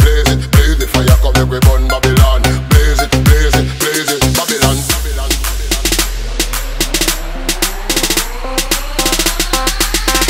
blaze it. The fire come make we burn Babylon.